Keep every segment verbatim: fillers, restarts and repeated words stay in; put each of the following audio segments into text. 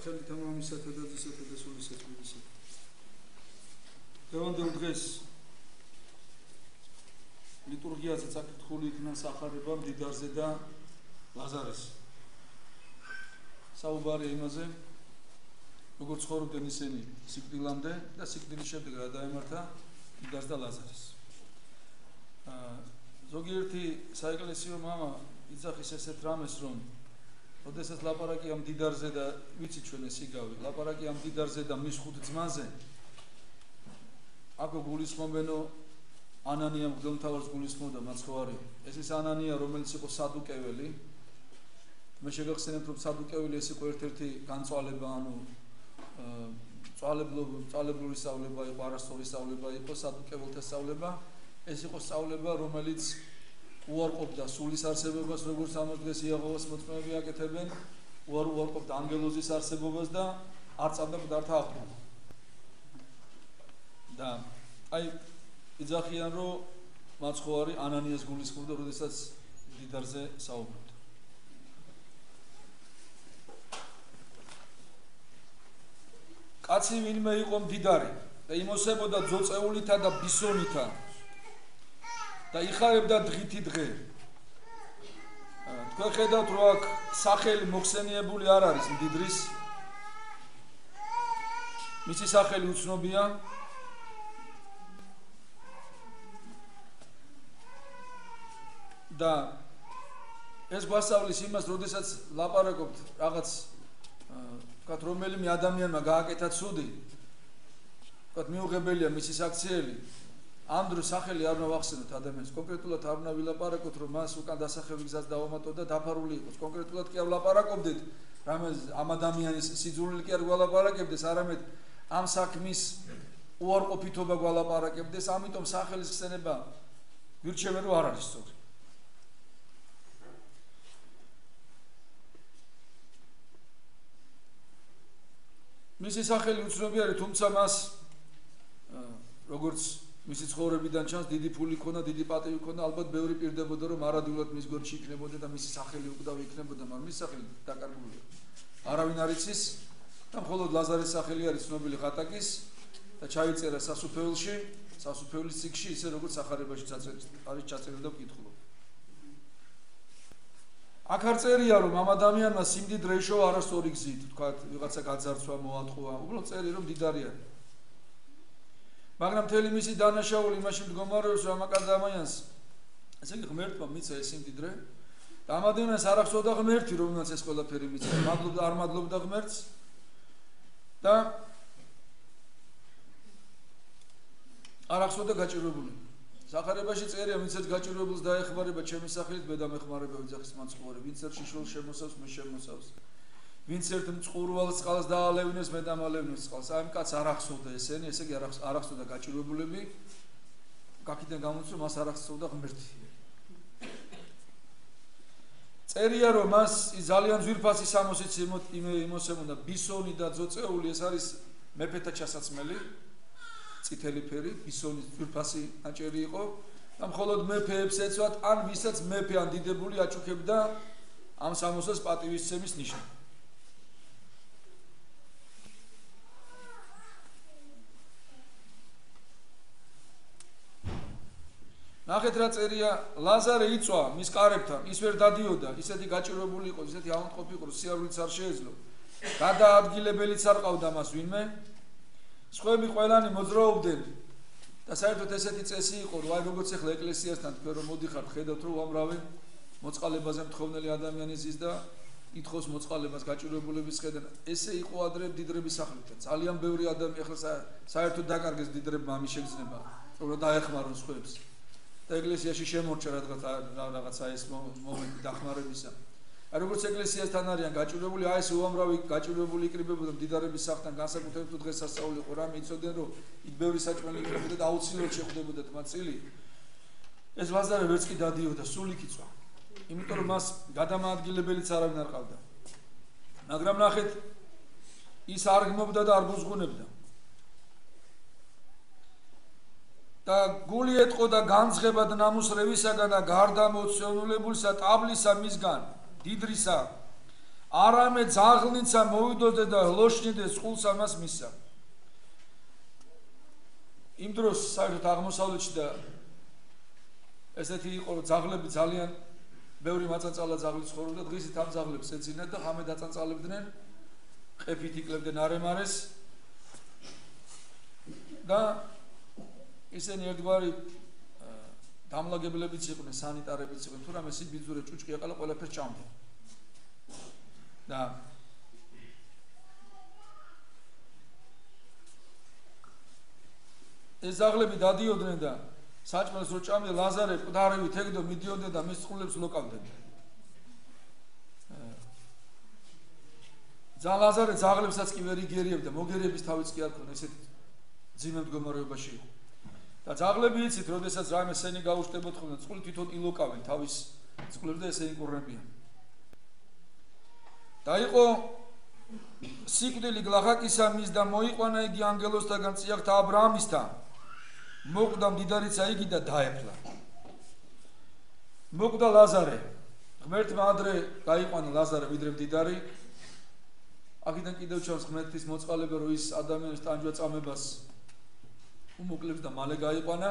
სახელი თამამისათა და ძისათა და სულისა თბილისა. დღევანდელ დღეს ლიტურგიაზე წაკითხული იქნა სახარება მდიდარზე და ლაზარეს. საუბარია იმაზე, როგორ ცხოვრობდნენ ისინი სიკვდილამდე და სიკვდილის შემდეგ რა დაემართა მდიდარს და ლაზარეს. ზოგიერთი საეკლესიო მამა იძახის ესეთ რამეს, რომ როდესაც ლაპარაკია მდიდარზე და ვიცით ჩვენ ეს იგავი, ლაპარაკია მდიდარზე და მის ხუთ ძმაზე, აქ გულისხმობენო ანანია მღვდელმთავარს გულისხმობდა მაცხოვარი. ეს ის ანანია, რომელიც იყო სადუკეველი. მე შეგახსენებთ, რომ სადუკეველი ეს იყო ერთ-ერთი განწვალება, ანუ წვალებლური სწავლება იყო, არასწორი სწავლება იყო, სადუკეველთა სწავლება. ეს იყო სწავლება, რომელიც უარყოფდა სულის არსებობას, როგორც ამას დღეს იაჰოვას მოწმეები აკეთებენ, უარყოფდა ანგელოზის არსებობას და არ წამდა მკვდართა აღდგომა. და აი იძახიან, რომ მაცხოვარი ანანიას გულისხმობდა, როდესაც მდიდარზე საუბრობდა. კაცი ვინმე იყო მდიდარი და იმოსებოდა ძოწეულითა და ბისონითა და იხარებდა დღითი დღე. თქვენ ხედავთ, რომ აქ სახელი მოხსენიებული არ არის მდიდრის. მისი სახელი უცნობია. და ეს გვასწავლის იმას, როდესაც ლაპარაკობთ რაღაც ვთქვათ, რომელიმე ადამიანმა გააკეთა ცუდი, ვთქვათ, მიუღებელია მისი საქციელი, ამ დროს სახელი არ უნდა ვახსენოთ ადამიანს, კონკრეტულად არ უნდა ვილაპარაკოთ, რომ მას უკან დასახევი გზას დავამატოთ და დაფარული იყოს. კონკრეტულად კი არ ვლაპარაკობდეთ, რამეს ამ ადამიანის სიძულვილი კი არ გვალაპარაკებდეს, არამედ ამ საქმის უარყოფითობა გვალაპარაკებდეს, ამიტომ სახელის ხსენება ვირჩევენ, რომ არ არის სწორი. მისი სახელი უცნობი არის, თუმცა მას როგორც მისი ცხოვრებიდან ჩანს, დიდი ფული ქონდა, დიდი პატივი ქონდა, ალბათ ბევრი პირდებოდა, რომ არადიულად მის გვერდში იქნებოდა და მისი სახელი უკვდავი იქნებოდა, მაგრამ მის სახელი დაკარგულია. არავინ არ იცის და მხოლოდ ლაზარეს სახელი არის ცნობილი ხატაკის და ჩაიწერა სასუფეველში, სასუფეველის წიგნში, ისე როგორც სახარებაში არის ჩაწერილი და ვკითხულობ. აქ არ წერია, რომ ამ ადამიანმა სიმდიდრე ეშოვა არასწორი გზით, თქვათ, ვიღაცა გაძარცვა, მოატყუა, უბრალოდ წერია, რომ მდიდარი არის. მაგრამ მთელი მისი დანაშაული იმაში მდგომარეობს, რომ ამ ადამიანს, ესე იგი ღმერთმა მიცა ეს სიმდიდრე და ამ ადამიანს არ ახსოვდა ღმერთი, რომელმაც ეს ყველაფერი მიცა, მადლობდა, არ მადლობდა ღმერთს და არ ახსოვდა გაჭირვებული. სახარებაში წერია, ვინც ერთ გაჭირვებულს დაეხმარება ჩემი სახელით, მე დამეხმარება ვიძახის მაცხოვრე, ვინც ერთ შიშველს შემოსავს, მე შემოსავს. ვინც ერთ მწყურვალს წყალს დაალევნებს, მე დამალევნებს წყალს. აი ამ კაცს არ ახსოვდა ესენი, ესე იგი არ ახსოვდა გაჭირვებულები. გაკიდან გამოდის, რომ მას არ ახსოვდა ღმერთი. წერია, რომ მას ძალიან ძვირფასი სამოსიც იმოსებოდა, ბისონი და ძოწეული, ეს არის მეფეთა ჩასაცმელი. წითელი ფერი, ბისონის ძვირფასი ნაჭერი იყო და მხოლოდ მეფეებს ეცვათ, ან ვისაც მეფე ან დიდებული აჩუქებდა ამ სამოსას პატივისცემის ნიშნად. ნახეთ რა წერია, ლაზარე იწვა მის კარებთან, ის ვერ დადიოდა, ისეთი გაჭირვებული იყო, ისეთი ავადმყოფი იყო, სიარულიც არ შეეძლო. გადაადგილებელიც არ ყავდა მას ვინმე. სხვები ყველანი მოძრაობდნენ და საერთოდ ესეთი წესი იყო, რომ აი როგორც ახლა ეკლესიასთან თქვენ რომ მოდიხართ, ხედავთ რომ უამრავი მოწყალებაზე მთხოვნელი ადამიანი ზის და ითხოვს მოწყალებას გაჭირვებულების ხედან. ესე იყო ადრე მდიდრების სახლიდან. ძალიან ბევრი ადამიანი ახლა საერთოდ დაკარგეს მდიდრებმა ამის შეგრძნება, რომ დაეხმარონ სხვებს. და ეკლესიაში შემორჩა რაღაცა ეს მომენტი დახმარებისა. აი როგორც ეკლესიასთან არიან გაჭირვებული, აი ეს უამრავი გაჭირვებული იკრიბებოდა მდიდარების სახლთან, განსაკუთრებით თუ დღესასწაული იყო, რამე იცოდნენ, რომ იქ ბევრი საჭმელი იქნებოდა და აუცილებლად შეხვდებოდათ მათ წილი. ეს ლაზარე ვერც კი დადიოდა, სულ იქ იწვა. იმიტომ რომ მას გადამაადგილებელიც არავინ არ ყავდა. მაგრამ ნახეთ, ის არ გმობდა და არ გუზღუნებდა. და გული ეტყო და განძღებად ნამუსრევისაგან და გარდამოცემულებულსა ტაბლისა მისგან დიდრისა არამედ ძაღლინცა მოვიდოდე და ლოშნიდეს წყულს ამას მისცა. იმ დროს საერთოდ აღმოსავლეთში და ესეთი იყო რომ ძაღლები ძალიან ბევრი მაწანწალა ძაღლი ცხოვრობდა, დღისით ამ ძაღლებს ეძინათ და ხამე დაწანწალებდნენ, ყეფით იკლებდნენ არემარეს და ისინი ერთგვარი დამლაგებლებიც იყვნენ, სანიტარებიც იყვნენ, თუ რამე სიბიძურე ჭუჭკი ეყალა ყველაფერს ჭამდა. და ეს ძაღლები დადიოდნენ და საჭმელს რო ჭამდნენ, ლაზარე ყდარივით ეგდო მიდიოდნენ და მის წყლებს ლოკავდნენ. ძა ლაზარე ძაღლებსაც კი ვერ იგერიებდა, მოგერიების თავიც კი არ ქონდა, ესეთ ძიმე მდგომარეობაში იყო. და ძაღლები იცით, როდესაც რამე სენი გაუჩნდებოდ ხოლმე, წყლი თვითონ ილოკავენ თავის წყლებს და ესენი ყურნებიან. და იყო სიკვდილი გლახაკისა მის და მოიყვანა იგი ანგელოსთაგან წიაღთა ა ブラ ამისთან. მოკვდა მდიდარიცა იგი და დაეფლა. მოკვდა ლაზარე. ღმერთმა ადრე გაიყვანა ლაზარე ვიდრე მდიდარი. აქედან კიდევ ჩანს ღმერთის მოწყალება, რომ ის ადამიანის ტანჯვა წამებას უმოკლებს და მალე გაიყვანა.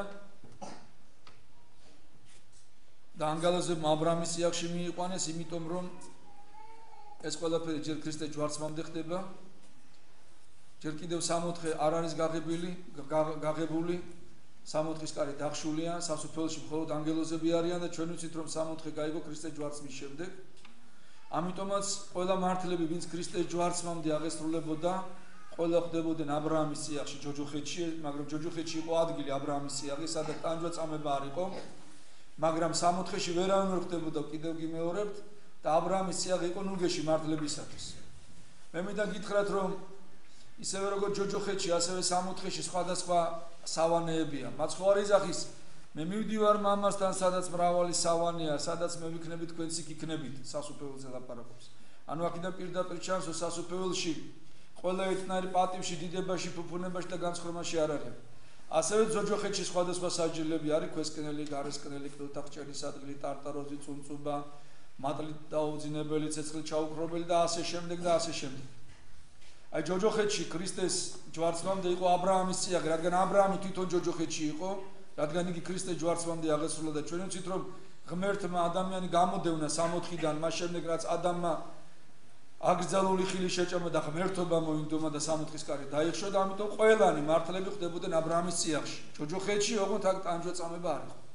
და ანგელოზებმა ა ブラ ამის წიაღში მიიყვანეს, იმიტომ რომ ეს ყველაფერი ჯერ ქრისტეს ჯვარცმამდე ხდება. ჯერ კიდევ სამოთხე არ არის გაღებილი, გაღებული. სამოთხის კარი დახშულია, სასუფეველში მხოლოდ ანგელოზები არიან და ჩვენ ვიცით რომ სამოთხე გაიგო ქრისტეს ჯვარცმის შემდეგ. ამიტომაც ყველა მართლები, ვინც ქრისტეს ჯვარცმამდე აღესრულებოდა, ყველა ხდებოდნენ ა ブラ ამის წიაღში ჯოჯოხეთში, მაგრამ ჯოჯოხეთში იყო ადგილი ა ブラ ამის წიაღი, სადაც ტანჯვა წამება არ იყო. მაგრამ სამოთხეში ვერავინ ვერ ხდებოდა, კიდევ გიმეორებთ და ა ブラ ამის წიაღი იყო ნუგეში მართლებისათვის. მე მინდა გითხრათ რომ ისევე როგორც ჯოჯოხეთში, ასევე სამოთხეში სხვადასხვა სავანეებია. მათ ხო არ იძახის, მე მივდივარ მამასთან, სადაც მრავალი სავანეა, სადაც მე ვიქნები თქვენც იქ იქნებით, სასუფეველზე ლაპარაკობს. ანუ აქედან პირდაპირ ჩანს, რომ სასუფეველში ყველა ერთნაირი პატივში, დიდებაში, ფუფუნებაში და განცხრომაში არ არის. ასევე ჯოჯოხეთში სხვადასხვა საჯილები არის, ქვესკნელი, გარესკნელი, კბილთახჭერის ადგილი, ტარტაროზი, წუნწუბა, მატლით დაუძინებელი, ცეცხლით ჩაუქრობელი და ასე შემდეგ და ასე შემდეგ. აი ჯოჯოხეთში ქრისტეს ჯვარცმამდე იყო ა ブラ ამის წიაღი, რადგან ა ブラ ამი თვითონ ჯოჯოხეთში იყო, რადგან იგი ქრისტეს ჯვარცმამდე აღესრულა და ჩვენ ვიცით რომ ღმერთმა ადამიანი გამოდევნა სამოთხიდან, მას შემდეგ რაც ადამმა აკრძალული ხილი შეჭამა და ღმერთობა მოინდომა და სამოთხის კარი დაიხშო და ამიტომ ყველანი მართლები ხდებოდნენ ა ブラ ამის წიაღში. ჯოჯოხეთში ოღონდ აქ ტანჯვა წამება არ იყო.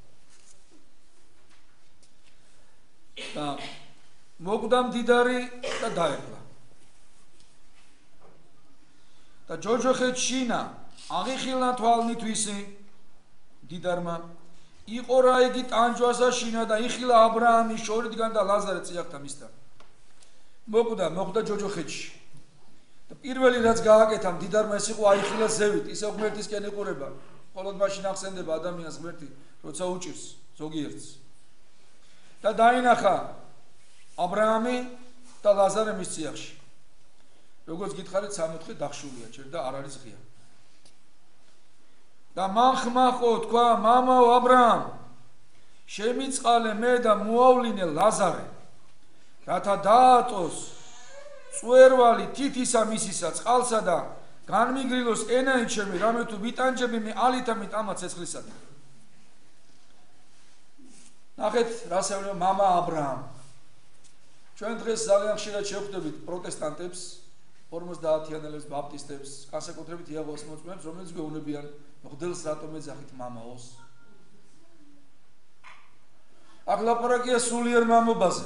და მოკვდა მდიდარი და დაეფლა. და ჯოჯოხეთშინა აღიხილნა თვალნითვისი დიდარმა იყო რა იგი ტანჯვასა შინა და იხილა ა ブラ ამის შორიდან და ლაზარე წიაღთა მისთან. მოკვდა, მოკვდა ჯოჯოხეთში. და პირველი რაც გააკეთა მდიდარმა ეს იყო აიხილა ზევით, ისე ღმერთისკენ იყურება. მხოლოდ მაშინ ახსენდება ადამიანს ღმერთი, როცა უჭირს ზოგიერთს. და დაინახა ა ブラ ამი და ლაზარე მის წიაღში. როგორც გითხარით, სამოთხე დახშულია, ჯერ და არ არის ღია. და მან ხმახო თქვა, მამაო ა ブラ ამ, შემიწყალე მე და მოავლინე ლაზარე, რათა დაატოს წვერვალი თითისა მისისა წყალსა და განმიგრილოს ენაით ჩემი, რამე თუ ვიტანჯები მე ალითა მიტამა ცეცხლისადმი. ნახეთ, რას ეუბნება მამა ა ブラ ამ. ჩვენ დღეს ძალიან ხშირად შევხვდებით პროტესტანტებს, ორმოცდაათიანელებს, ბაპტისტებს, განსაკუთრებით იაჰოვას მოწმეებს, რომელიც გვეუბნებიან, მღვდელს რატომ ეძახით მამაოს? აქ ლაპარაკია სულიერ მამობაზე.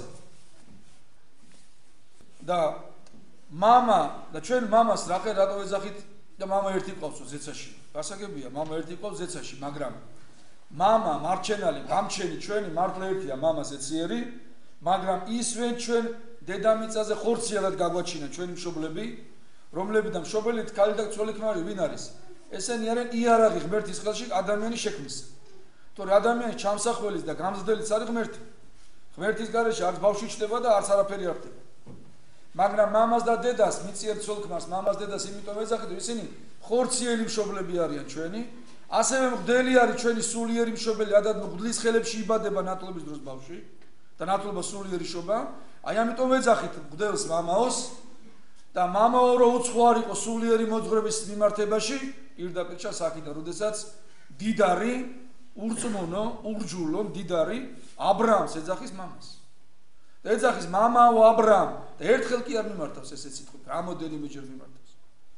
და მამა და ჩვენ მამას რახე რატო ეძახით და მამა ერთი ყავსო ზეცაში. გასაგებია, მამა ერთი ყავს ზეცაში, მაგრამ მამა მარჩენალი, გამჩენი ჩვენი მართლა ერთია, მამა ზეციერი, მაგრამ ისვე ჩვენ დედამიწაზე ხორციელად გაგვაჩინა ჩვენი მშობლები, რომლებიდან მშობელით ქალი და ცოლი ქმარი ვინ არის? ესენი არიან იარაღი ღმერთის ხელში ადამიანის შექმნის. თორე ადამიანის ჩამსახველის და გამზრდელიც არის ღმერთი. ღმერთის გარეშე არც ბავშვი ჩდება და არც არაფერი არ ხდება. მაგრამ მამას და დედას, მიწიერ ცოლ-ქმარს, მამას დედას იმიტომ ეძახით, რომ ისინი ხორციელი მშობლები არიან ჩვენი, ასევე მღვდელი არის ჩვენი სულიერი მშობელი, ადათ მღვდლის ხელებში იბადება ნათლობის დროს ბავშვი და ნათლობა სულიერი შობა, აი ამიტომ ეძახით მღვდელს მამაოს და მამაო რო უცხო არ იყო სულიერი მოძღვრების მიმართებაში პირდაპირ ჩას აქედან როდესაც დიდარი ურწმუნო ურჯულო დიდარი აბრაამს ეძახის მამას და ეძახის მამაო აბრაამ და ერთხელ კი არ მიმართავს ესეც სიტყვით რამოდენიმეჯერ მიმართავს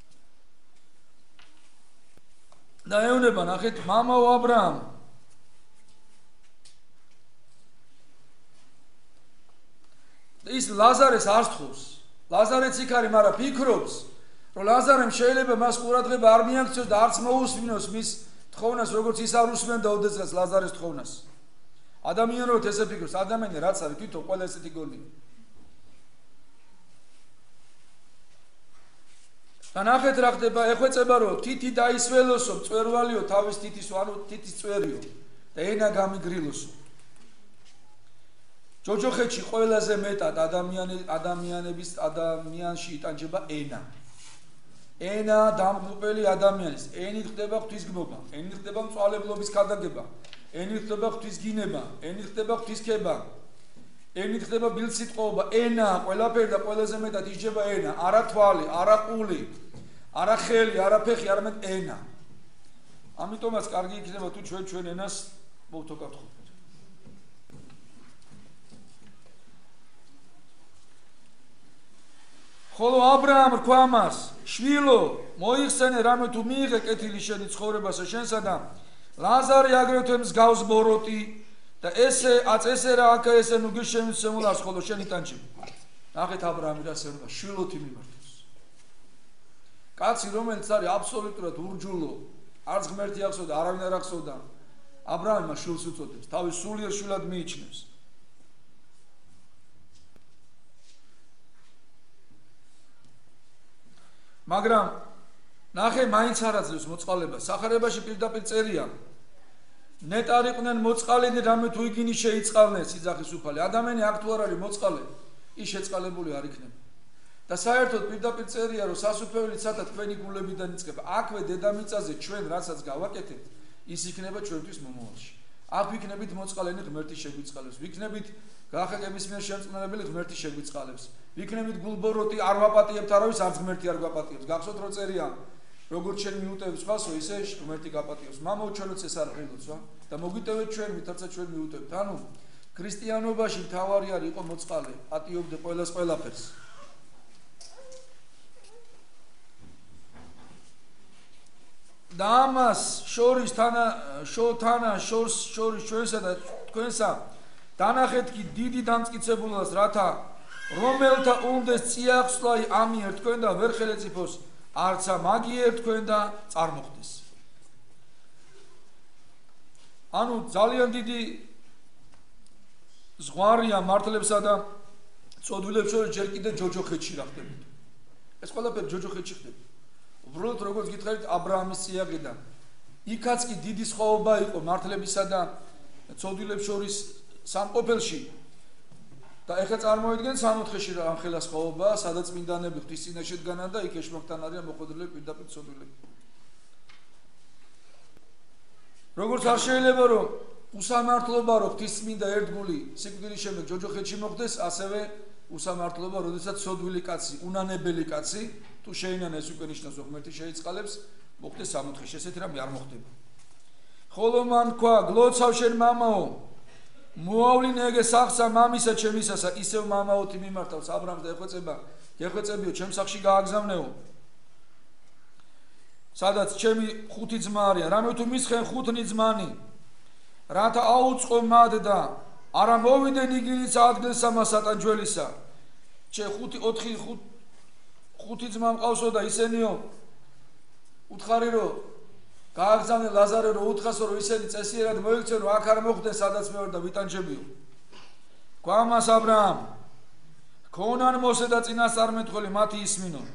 და ეუბნება ნახეთ მამაო აბრაამ ის ლაზარეს არ სთხოვს ლაზარეც იქ არის მაგრამ ფიქრობს რომ ლაზარემ შეიძლება მას ყურადღება არ მიაქციოს და არც მოусმინოს მის თხოვნას როგორც ის არ უსმენდა ოდესღაც ლაზარეს თხოვნას ადამიანურად ესე ფიქრობს ადამიანი რაც არის თვითონ ყველა ესეთი გონია და ნახეთ რა ხდება ეხვეწება რომ თითი დაისველოსო მწვერვალიო თავის თითის ანუ თითის წვერიო და ენა გამიგრილოსო ჯოჯოხეთში ყველაზე მეტად ადამიანი ადამიანების ადამიანში იტანჯება ენა ენა დამღუპელი ადამიანის ენით ხდება ღვთისგმობა ენით ხდება მწვალებლობის ქადაგება ენით ხდება ღვთისგინება ენით ხდება ღვთისქება ენით ხდება ბილსიტყვობა ენა ყველაფერი და ყველაზე მეტად იჯება ენა არა თვალი არა ყული არა ხელი არა ფეხი არამედ ენა ამიტომაც კარგი იქნება თუ ჩვენ ჩვენ ენას მოვთოკავთ ხოლო აბრაამ რქვა ამას შვილო მოიხსენე რამე თუ მიიღე კეთილი შენი ცხოვრებასა შენსა და ლაზარე აგრეთვე მსგავს ბოროტი და ესე აწ ესე რა აქა ესე ნუ გიშემისმულას ხოლო შენი ტანჯი ნახეთ აბრაამი რა სერვა შვილოთი მიმართავს კაცი რომელიც არის აბსოლუტურად ურჯულო არც ღმერთი ახსოვ და არავინ არ ახსოვ და აბრაამი მას შვილს უწოდებს თავის სულიერ შვილად მიიჩნევს მაგრამ ნახე მაინც არ აძლევს მოწყალებას სახარებაში პირდაპირ წერია ნეტარიყვნენ მოწყალენი რამე თუ იგინი შეიწყალნეს იძახის უფალი ადამიანი აქ თუ არ არის მოწყალე ის შეწყალებული არ იქნება და საერთოდ პირდაპირ წერია რომ სასუფეველიც სადა თქვენი გულებიდან იწყება აქვე დედამიწაზე ჩვენ რასაც გავაკეთებთ ის იქნება ჩვენთვის მომავალში აქ ვიქნებით მოწყალენი ღმერთი შეგვიწყალებს ვიქნებით გახაკების მიერ შემწყნარებელი ღმერთი შეგვიწყალებს ვიქნებით გულბოროტი არ ვაპატიებთ არავის არც ღმერთი არ გვაპატიებს გახსოვთ რომ წერია როგორც შენ მიუტევს ხალხო ისე ღმერთი გაპატიებს მამაო ჩვენც ეს არ ღილოცვა და მოგვიტევეთ ჩვენ მითარცა ჩვენ მიუტევთ ანუ ქრისტიანობაში მთავარი არის იყო მოწყალე პატიობდე ყველას ყველაფერს და ამას შორის თანა შოთანა შორს შორის ჩვენსა და თქვენსა დანახეთ კი დიდი დამწყიცებულას რათა რომელთა უნდეს წიახსლაი ამიერ თქვენ და ვერ ხელეწიფოს არცა მაგიერ თქვენ და წარმოხდეს ანუ ძალიან დიდი ზღვარია მართლებსა და წოდვილებს შორის ჯერ კიდე ჯოჯოხეთში რა ხდებოდა ეს ყველაფერი ჯოჯოხეთში ხდება უბრალოდ როგორც გითხარით აბრაამის წიაღიდან იქაც კი დიდი სხვაობა იყო მართლებისა და წოდვილებს შორის სამყოფელში და ეხლა წარმოიდგენ სამოთხეში რა ამხელა სხვაობა სადაც წმინდანები ღვთის წინაშე დგანან და იქ ეშმაკთან არიან მოხვედრილები პირდაპირ წოდვილები როგორც არ შეიძლება რომ უსამართლობა რო ღვთისწმინდა ერთგული სიკვდილის შემდეგ ჯოჯოხეთში მოხდეს ასევე უსამართლობა როდესაც წოდვილი კაცი უნანებელი კაცი თუ შეინანა ეს უკვე ნიშნავს რომ ღმერთი შეიწყალებს მოხდეს სამოთხეში ესეთი რამე არ მოხდება ხოლო მან თქვა გლოცავ შენ მამაო მოავლინე ეგე სახსა მამისა ჩემისასა ისევ მამაოთი მიმართავს აბრაამს და ეხვეწება ეხვეწებიო ჩემ სახში გააგზავნეო სადაც ჩემი ხუთი ძმა არიან რამე თუ მისხენ ხუთნი ძმანი რათა აუწყო მად და არა მოვიდნენ იგინიც ადგილსა მასატან ჯველისა ჩე ხუთი ოთხი ხუთი ძმა მყავსო და ისენიო უთხარი რომ გააგზავნე ლაზარე რო უთხასო რომ ისინი წესიერად მოიქცენ რომ აქ არ მოხდნენ სადაც მე ვარ და ვიტანჯებიო გვამას აბრაამ ქონან მოსე და წინასწარმეტყველი მათი ისმინონ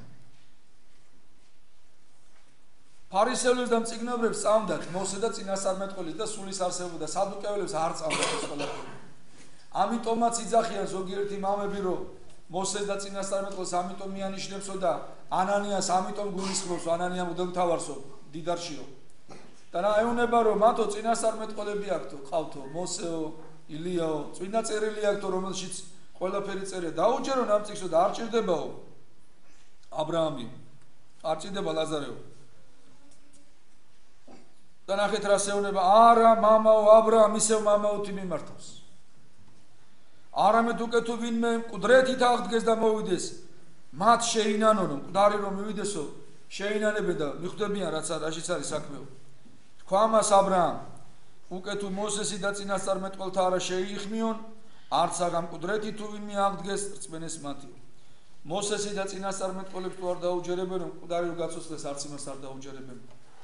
ფარისევლებს და მწიგნობრებს წამდათ მოსე და წინასწარმეტყველის და სულის არსებობა და სადუკეველებს არ წამდათ ეს ყველაფერი ამიტომაც იძახიან ზოგიერთი მამები რომ მოსეს და წინასწარმეტყველს ამიტომ მიანიშნებსო და ანანიას ამიტომ გულისხმობს ანანია მუდმთავარსო დიდარშიო და რა ეუნება რომ მათო წინასწარმეტყველები აქვთო ყავთო მოსეო ილიაო წინა წერილი აქვთო რომელშიც ყველაფერი წერია დაუჯერო ამ წიგნსო და არ ჭირდებაო აბრაამი არ ჭირდება ლაზარეო და ნახეთ რა შეუნება არა მამაო აბრაამ ისევ მამაოთი მიმართავს არამედ უკვე თუ ვინმე მკვდრეთით აღდგეს და მოვიდეს მათ შეინანონ მკვდარი რომ მივიდესო შეინანებენ და მიხვდებიან რაც რაშიც არის საქმეო თქვა მას აბრაამ უკვე თუ მოსესი და წინასწარმეტყველთა არა შეიხმიონ არც აღამ მკვდრეთი თუ ვინმე აღდგეს რწმენეს მათიო მოსესი და წინასწარმეტყველებს თუ არ დაუჯერებენ რომ მკვდარი რო გაცოცხლეს არც იმას არ დაუჯერებენ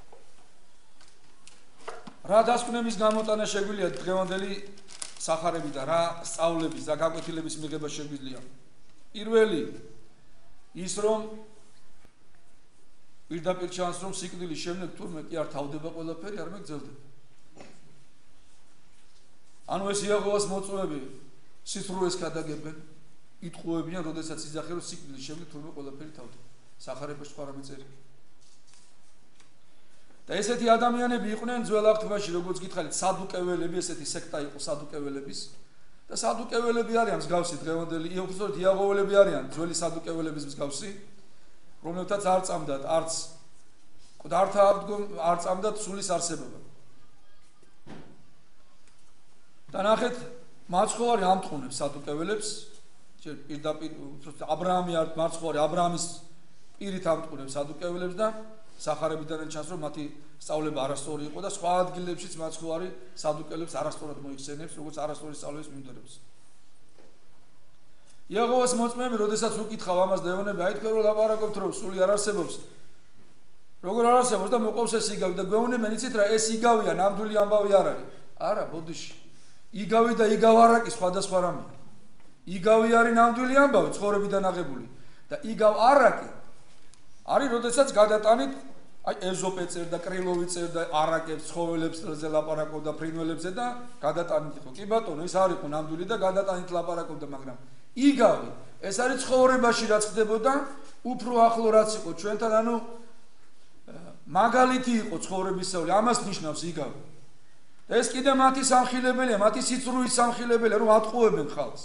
რა დასკვნების გამოტანა შეგვიძლია დღევანდელი სახარები და რა სწავლების და გაკვეთილების მიღება შეგვიძლია პირველი ის რომ პირდაპირ ჩანს რომ სიკვდილის შემდეგ თურმე კი არ თავდება ყველაფერი არამედ გრძელდება ანუ ეს იაღვას მოწვევები სიცრუეს გადაგებენ იტყუებიან როდესაც იძახენ რომ სიკვდილის შემდეგ თურმე ყველაფერი თავდება სახარებაში სხვა რამე წერია და ესეთი ადამიანები იყვნენ ძველ აღთქმაში როგორც გითხარით სადუკეველები ესეთი სექტა იყო სადუკეველების და სადუკეველები არიან მსგავსი დღევანდელი უბრალოდ იაღვოველები არიან ძველი სადუკეველების მსგავსი რომელთაც არ წამდათ არც მკვდართა აღდგომ არ წამდათ სულის არსებობა და ნახეთ მაცხოვარი ამტყუნებს სადუკეველებს პირდაპირ აბრაამი არ მაცხოვარი აბრაამის პირით ამტყუნებს სადუკეველებს და სახარებიდან ჩანს რომ მათი სწავლება არასწორი იყო და სხვა ადგილებშიც მაცხოვარი სადუკეველებს არასწორად მოიხსენებს როგორც არასწორი სწავლების მიმდევრებს იაღვას მოწმეები როდესაც უკითხავ ამას და ეუბნები აი თქვენ რომ ლაპარაკობთ რომ სული არ არსებობს როგორ არ არსებობს და მოყავს ეს იგავი და გვეუბნებიან იცით რა ეს იგავია ნამდვილი ამბავი არ არის არა ბოდიში იგავი და იგავარაკი სხვადასხვა რამეა იგავი არის ნამდვილი ამბავი ცხოვრებიდან აღებული და იგავარაკი არის როდესაც გადატანით აი ეზოპე წერდა კრილოვი წერდა არაკებს ცხოველებს ზე ლაპარაკობდა ფრინველებზე და გადატანით იყო კი ბატონო ეს არ იყო ნამდვილი და გადატანით ლაპარაკობდა მაგრამ იგავი ეს არის ცხოვრებაში რაც ხდებოდა უფრო ახლო რაც იყო ჩვენთან ანუ მაგალითი იყო ცხოვრებისეული ამას ნიშნავს იგავი ეს კიდე მათი სამხილებელია მათი სიცრუის სამხილებელია რომ ატყუებენ ხალხს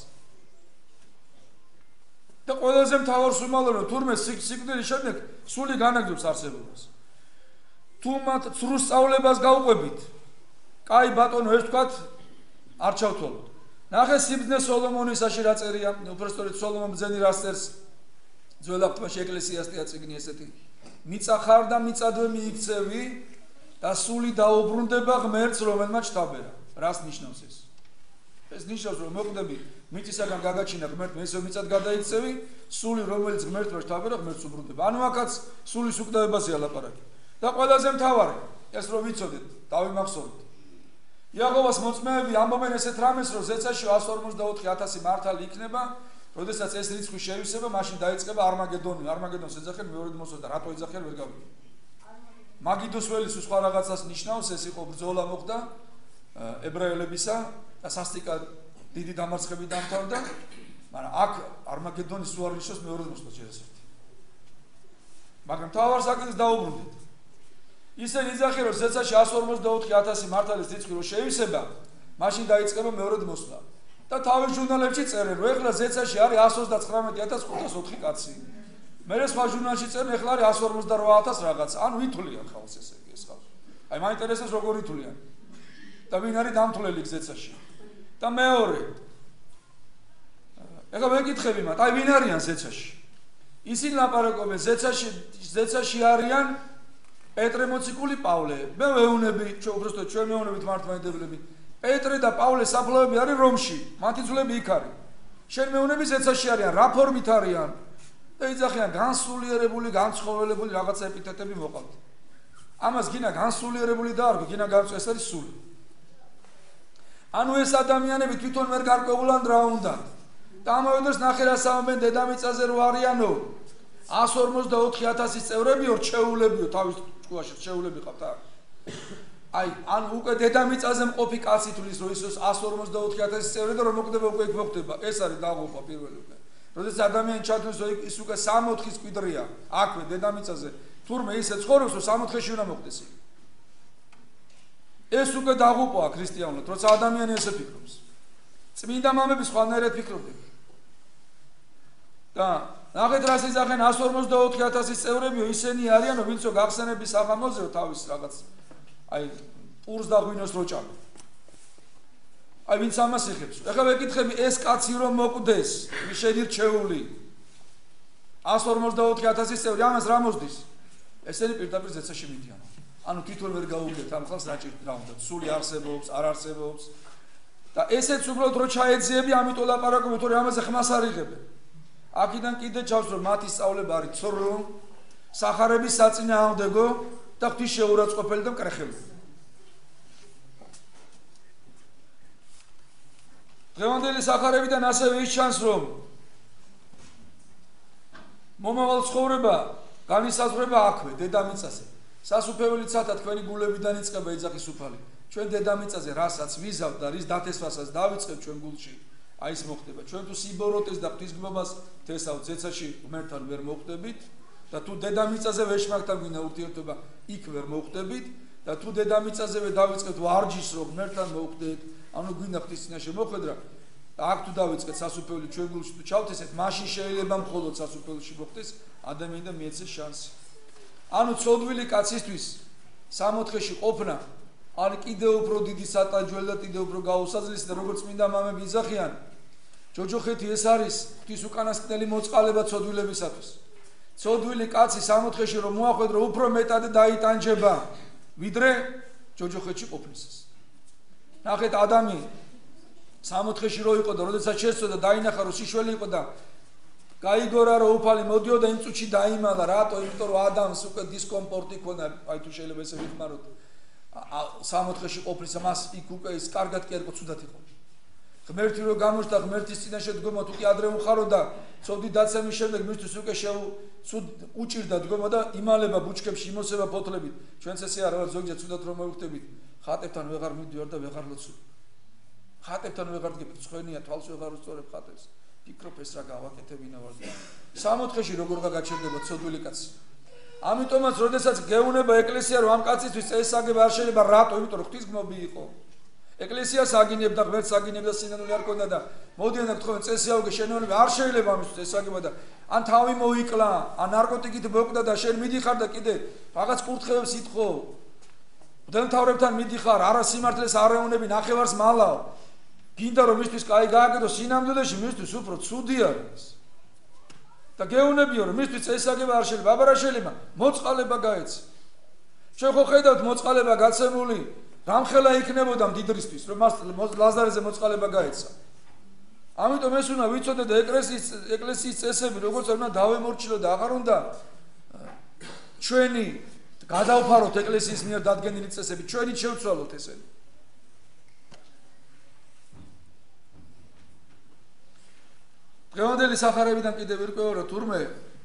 და ყველაზე მთავარს უმალო თურმე სიკვდილის შემდეგ სული განაგრძობს არსებობას თუ მათ ცრუ სწავლებას გაუყვებით კაი ბატონო ეს თქვათ არ ჩავთვალოთ ნახე სიბრძნე სოლომონისაში რა წერია უბრალოდ სოლომონ ბრძენი რა წერს ძველ აღთქმაში ეკლესიასტია წიგნი ესეთი მიწა ხარ და მიწადვე მიიქცევი და სული დაუბრუნდება ღმერთს რომელმაც ჩთაბერა რას ნიშნავს ეს ეს ნიშნავს რომ მოკვდები მიწისაგან გაგაჩინა ღმერთმა ესე მიწად გადაიქცევი სული რომელიც ღმერთმა ჩთაბერა ღმერთს უბრუნდება ანუ აქაც სულის უკდებებაზეა ლაპარაკი და ყველაზე მთავარი ეს რომ ვიცოდეთ დავიმახსოვრეთ იაღვას მოწმეები ამბობენ ესეთ რამეს რომ ზეცაში εκατს ორმოცდაოთხი ათასი მართალი იქნება როდესაც ეს რიცხვი შევისება მაშინ დაიწყება არმაგედონი არმაგედონს ეძახენ მეორედ მოსვლა და რატო ეძახენ ვერ გავიგე მაგიდოს ველის სხვა რაღაცას ნიშნავს ეს იყო ბრძოლა მოხდა ებრაელებისა და სასტიკად დიდი დამარცხებით დამთავრდა მაგრამ აქ არმაგედონის უარ ნიშნავს მეორედ მოსვლა შეიძლება მაგრამ თავარ საკითხს დაუბრუნდით ისე იძახენ რომ ზეცაში εκατს ორმოცდაოთხი ათასი მართლის რიცხვი რო შევისება მაშინ დაიწყება მეორედ მოსვლა და თავის ჟურნალებში წერენ რომ ეხლა ზეცაში არის εκατს ოცდაცხრამეტი ათას ხუთას ოთხი კაცი მე სხვა ჟურნალში წერენ ეხლა არის εκατს ორმოცდარვა ათას რაღაც ანუ ითვლიან ხალხს ესე ეს ხალხი აი მაინტერესებს როგორ ითვლიან და ვინ არის დამთვლელი ზეცაში და მეორე ეხლა მეკითხები მათ აი ვინ არიან ზეცაში ისინი ლაპარაკობენ ზეცაში ზეცაში არიან პეტრე მოციქული პავლე მე ვეუნები ჩვენ უბრალოდ ჩვენ მეუნებით მართლმადიდებლები პეტრე და პავლე საფლავები არის რომში მათი ძვლები იქ არის შენ მეუნები ზეცაში არიან რა ფორმით არიან და იძახიან განსულიერებული განცხოველებული რაღაცა ეპითეტები მოყავთ ამას გინა განსულიერებული დაარქვი გინა განსულ ეს არის სული ანუ ეს ადამიანები თვითონ ვერ გარკვეულან რა უნდა და ამავე დროს ნახე რა სამბენ დედამიწაზე რო არიანო εκατს ორმოცდაოთხი ათასის წევრებიო რჩეულებიო თავის ჭკუაში რჩეულები ყავთ აი ან უკვე დედამიწაზე მყოფი კაცი თulis რომ ის εκατს ორმოცდაოთხი ათასის წევრი და რომ მოკვდება უკვე იქ მოხდება ეს არის დაღუპვა პირველი უკვე როდესაც ადამიანი ჩათვლის რომ ის უკვე სამოთხის კვიდრია აქვე დედამიწაზე თურმე ისე ცხოვრობს რომ სამოთხეში უნდა მოხდეს ეს უკვე დაღუპვაა ქრისტიანულად როცა ადამიანი ესე ფიქრობს წმინდა მამები სხვანაირად ფიქრობდნენ და ნახეთ რას იძახენ εκατს ორმოცდაოთხი ათასის წევრებიო, ისინი არიანო, ვინცო გახსენების საღამოზეო თავის რაღაც აი პურს და ღვინოს რო ჭამენ. აი ვინც ამას იხებს. ეხლა ვეკითხები ეს კაცი რომ მოკვდეს, ის შედირჩეული εκατს ორმოცდაოთხი ათასის წევრი ამას რა მოსდის? ესენი პირდაპირ ზეცაში მიდიან. ანუ თვითონ ვერ გაუგებთ ამ ხალხს რა ჭირთ რა უნდა. სული არსებობს, არ არსებობს. და ესეც უბრალოდ რო ჩაეძიები, ამიტომ ლაპარაკობენ, თორე ამაზე ხმას არ იღებენ. აქედან კიდე ჩავს რომ მათი სწავლება არის ცორო, სახარების საწინააღმდეგო და ღვთის შეურაცხყოფელი და მკრეხელი. დღევანდელი სახარებიდან ასევე ის ჩანს რომ მომავალ ცხოვრება განისაზღვრება აქვე დედამიწაზე. სასუფეველი ცათა თქვენი გულებიდან იწყება ეძახის უფალი. ჩვენ დედამიწაზე რასაც ვიზავთ და რის დათესვასაც დავიწყებ ჩვენ გულში, აი ეს მოხდება. ჩვენ თუ სიბოროტეს და ღვთისგმობას თესავთ ზეცაში ღმერთთან ვერ მოხვდებით და თუ დედამიწაზე ვეშმაკთან გვინდა ურთიერთობა, იქ ვერ მოხვდებით და თუ დედამიწაზევე დავიწყებთ ვარჯიშს რომ ღმერთთან მოხვდეთ, ანუ გვინდა ღვთის წინაშე მოხვედრა და აქ თუ დავიწყეთ სასუფეველი ჩვენ გულში თუ ჩავთესეთ, მაშინ შეიძლება მხოლოდ სასუფეველში მოხდეს ადამიანი და მიეცეს შანსი. ანუ ცოდვილი კაცისთვის სამოთხეში ყოფნა არის კიდევ უფრო დიდი სატაჯველი და კიდევ უფრო გაუსაძლისი და როგორც მინდა მამები იძახიან, ჯოჯოხეთი ეს არის ღვთის უკანასკნელი მოწყალება ცოდვილებისათვის. ცოდვილი კაცი სამოთხეში რომ მოახვედრო, უფრო მეტად დაიტანჯება, ვიდრე ჯოჯოხეთში ყოფნისას. ნახეთ ადამი სამოთხეში რო იყო და როდესაც შეცოდა დაინახა რომ სიშველი იყო და გაიგორა რომ უფალი მოდიოდა იმ წუთში დაიმალა, რატო? იმიტომ რომ ადამიანს უკვე დისკომფორტი ქონდა, აი თუ შეიძლება ესე ვიხმაროთ. სამოთხეში ყოფნის მას იქ უკვე ის კარგად კი არ იყო, ცუდად იყო. ღმერთი რო გამოჩნდა, ღმერთის წინაშე დგომა თუ კი ადრე უხარო და ცოდი დაცემის შემდეგ მისთვის უკვე შეუცუდ უჭირდა დგომა და იმალება ბუჩქებში იმოსება ფოთლებით. ჩვენც ესე არ ვარ ზოგჯერ ცუდად რომ მოვხვდებით, ხატებთან ვეღარ მიდივარ და ვეღარ ლოცვი. ხატებთან ვეღარ დგები, ცხენია თვალს ვეღარ უსწორებ ხატებს. ფიქრობ ეს რა გავაკეთებინა ვარ. სამოთხეში როგორ გაგაჩერდება ცოდვილი კაცი. ამიტომაც როდესაც გეუნება ეკლესია რომ ამ კაცისთვის წესაგება არ შეიძლება, რატო? იმიტომ რომ ღვთისგმობი იყო. ეკლესიას აგინებდა, ღმერთს აგინებდა, სინანული არ ქონდა და მოდიან და გთხოვენ წესი აუგე შენეულები, არ შეიძლება ამისთვის წესაგება და ან თავი მოიკლა, ან ნარკოტიკით მოკვდა და შენ მიდიხარ და კიდე რაღაც კურთხევებს ითხოვ. მღვდელმთავრებთან მიდიხარ, არა სიმართლეს არ ეუნები, ნახევარს მალავ. გინდა რომ მისთვის კაი გააკეთო სინამდვილეში, მისთვის უფრო ცუდი არის. და გეუნებიო რომ მისთვის წესაგება არ შეიძლება, აბა რა შეიძლება? მოწყალება გაეცი. ჩვენ ხო ხედავთ მოწყალება გაცემული, რამხელა იქნებოდა მდიდრისთვის, რომ მას ლაზარეზე მოწყალება გაეცა. ამიტომ ეს უნდა ვიცოდე და ეკლესიის ეკლესიის წესები როგორც უნდა დავემორჩილო და აღარ უნდა ჩვენი გადავფაროთ ეკლესიის მიერ დადგენილი წესები, ჩვენი შევცვალოთ ესენი. დღევანდელი სახარებიდან კიდევ ვირკვევა რომ თურმე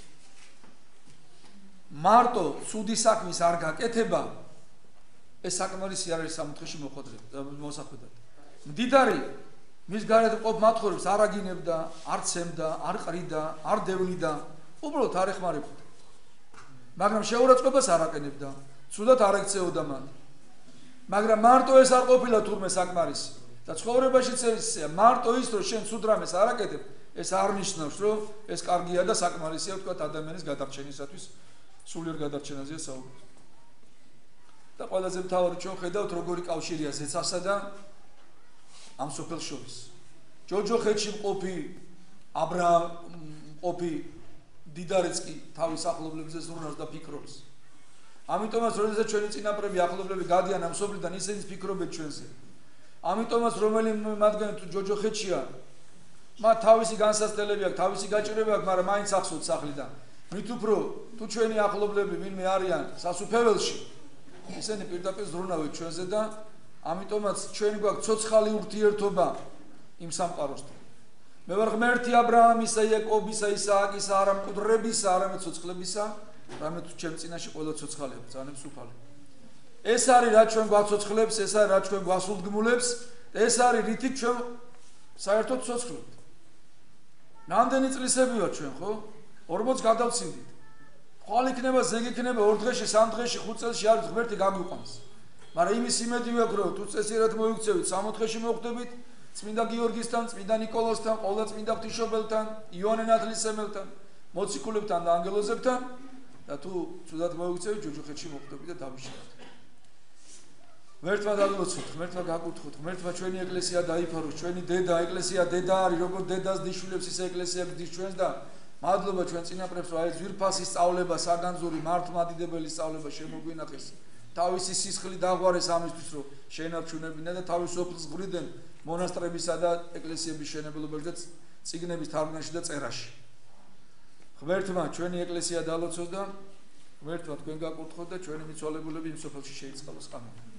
მარტო ცუდი საქმის არ გაკეთება ეს საკმარისი არ არის სამოთხეში მოსახვედრად. მდიდარი მის გარეთ მყოფ მათხოვრებს არ აგინებდა, არ ცემდა, არ ყრიდა, არ დევნიდა, უბრალოდ არ ეხმარებოდა. მაგრამ შეურაცხყოფას არ აყენებდა, ცუდად არ ექცეოდა მან. მაგრამ მარტო ეს არ ყოფილა თურმე საკმარისი და ცხოვრებაშიც ესეა, მარტო ის რომ შენ ცუდ რამეს არ აკეთებ, ეს არ ნიშნავს რომ ეს კარგია და საკმარისია ვთქვათ ადამიანის გადარჩენისათვის, სულიერ გადარჩენაზეა საუბარი. და ყველაზე მთავარი ჩვენ ხედავთ როგორი კავშირია ზეცასა და ამ სოფელს შორის. ჯოჯოხეთში მყოფი აბრაამ მყოფი დიდარეც კი თავის ახლობლებზე ზრუნავს და ფიქრობს. ამიტომაც როდესაც ჩვენი წინაპრები ახლობლები გადიან ამ სოფლიდან, ისინი ფიქრობენ ჩვენზე. ამიტომაც რომელიმე მათგანი თუ ჯოჯოხეთშია, მათ თავისი განსაცდელები აქვს, თავისი გაჭირვება აქვს, მაგრამ მაინც ახსოვთ სახლიდან. მით უფრო თუ ჩვენი ახლობლები ვინმე არიან სასუფეველში, ისინი პირდაპირ ზრუნავენ ჩვენზე და ამიტომაც ჩვენ გვაქვს ცოცხალი ურთიერთობა იმ სამყაროსთან. მე ვარ ღმერთი აბრაამისა, იაკობისა, ისააკისა, არა მკვდრებისა, არამედ ცოცხლებისა, რამე თუ ჩემ წინაშე ყველა ცოცხალია, ბრძანებს უფალი. ეს არის რა ჩვენ გვაცოცხლებს, ეს არის რა ჩვენ გვასულდგმულებს, ეს არის რითიც ჩვენ საერთოდ ცოცხლებთ. ნამდვილი წლისები ვარ ჩვენ, ხო? ორმოც გადავცინდით. ხვალ იქნება, ზეგი იქნება, ორ დღეში, სამ დღეში, ხუთ წელში არის ღმერთი გაგვიყვანს. მაგრამ იმის იმედი ვაქვს, რომ თუ წესიერად მოიქცევით, სამოთხეში მოხვდებით, წმინდა გიორგისთან, წმინდა ნიკოლოსთან, ყოველ წმინდა ღვთისმშობელთან, იოანე ნათლისმცემელთან, მოციქულებთან და ანგელოზებთან და თუ ცუდად მოიქცევით, ჯოჯოხეთში მოხვდებით და დავიშალოთ. ღმერთმა დაგლოცოთ, ღმერთმა გაკურთხოთ, ღმერთმა ჩვენი ეკლესია დაიფაროს, ჩვენი დედა ეკლესია დედა არის, როგორც დედას დიშვილებს ისე ეკლესია გდის ჩვენს და მადლობა ჩვენ წინაპრებს, რომ აი ძვირფასი სწავლება, საგანძური, მართლმადიდებელი სწავლება შემოგვინახეს. თავისი სისხლი დაღვარეს ამისთვის, რომ შეენარჩუნებინა და თავის ოფლს ღვრიდან მონასტრებისა და ეკლესიების შენებლებაში და წიგნების თარგმნაში და წერაში. ღმერთმა ჩვენი ეკლესია დალოცოს და ღმერთმა თქვენ გაკურთხოთ და ჩვენი მიცვალებულები იმ სოფელში შეიწყალოს. ამინ.